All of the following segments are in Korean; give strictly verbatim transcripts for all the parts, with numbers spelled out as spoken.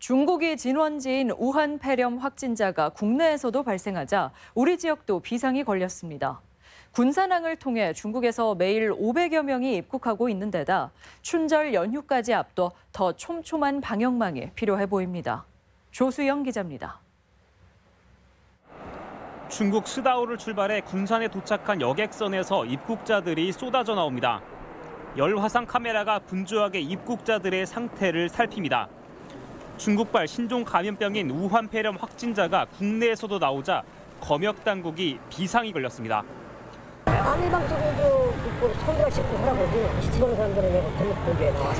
중국이 진원지인 우한 폐렴 확진자가 국내에서도 발생하자 우리 지역도 비상이 걸렸습니다. 군산항을 통해 중국에서 매일 오백여 명이 입국하고 있는 데다 춘절 연휴까지 앞둬 더 촘촘한 방역망이 필요해 보입니다. 조수영 기자입니다. 중국 스다오를 출발해 군산에 도착한 여객선에서 입국자들이 쏟아져 나옵니다. 열화상 카메라가 분주하게 입국자들의 상태를 살핍니다. 중국발 신종 감염병인 우한 폐렴 확진자가 국내에서도 나오자 검역 당국이 비상이 걸렸습니다. 안방적으로 있고 손으로 씻고 하라고 시청하는 사람들은 내가 검역 보기에 나와서.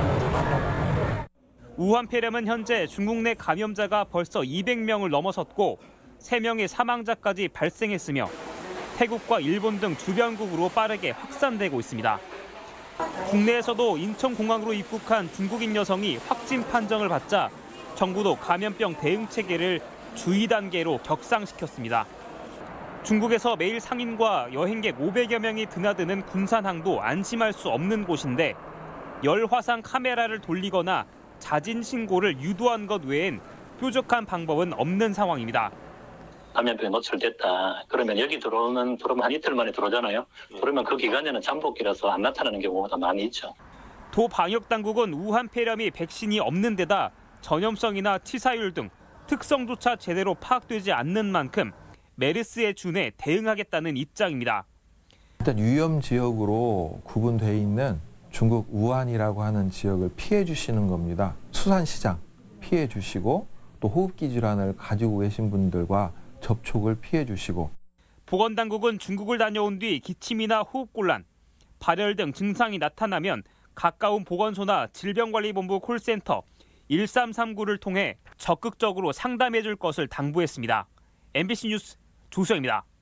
우한 폐렴은 현재 중국 내 감염자가 벌써 이백 명을 넘어섰고 세 명의 사망자까지 발생했으며 태국과 일본 등 주변국으로 빠르게 확산되고 있습니다. 국내에서도 인천공항으로 입국한 중국인 여성이 확진 판정을 받자 정부도 감염병 대응 체계를 주의 단계로 격상시켰습니다. 중국에서 매일 상인과 여행객 오백여 명이 드나드는 군산항도 안심할 수 없는 곳인데 열화상 카메라를 돌리거나 자진 신고를 유도한 것 외엔 뾰족한 방법은 없는 상황입니다. 감염병에 노출됐다. 그러면 여기 들어오면 들어오면 한 이틀 만에 들어오잖아요. 그러면 그 기간에는 잠복기라서 안 나타나는 경우가 많이 있죠. 도 방역 당국은 우한 폐렴이 백신이 없는 데다 전염성이나 치사율 등 특성조차 제대로 파악되지 않는 만큼 메르스에 준해 대응하겠다는 입장입니다. 일단 위험 지역으로 구분돼 있는 중국 우한이라고 하는 지역을 피해 주시는 겁니다. 수산시장 피해 주시고 또 호흡기 질환을 가지고 계신 분들과 접촉을 피해 주시고. 보건당국은 중국을 다녀온 뒤 기침이나 호흡곤란, 발열 등 증상이 나타나면 가까운 보건소나 질병관리본부 콜센터 일삼삼구를 통해 적극적으로 상담해 줄 것을 당부했습니다. 엠비씨 뉴스 조수영입니다.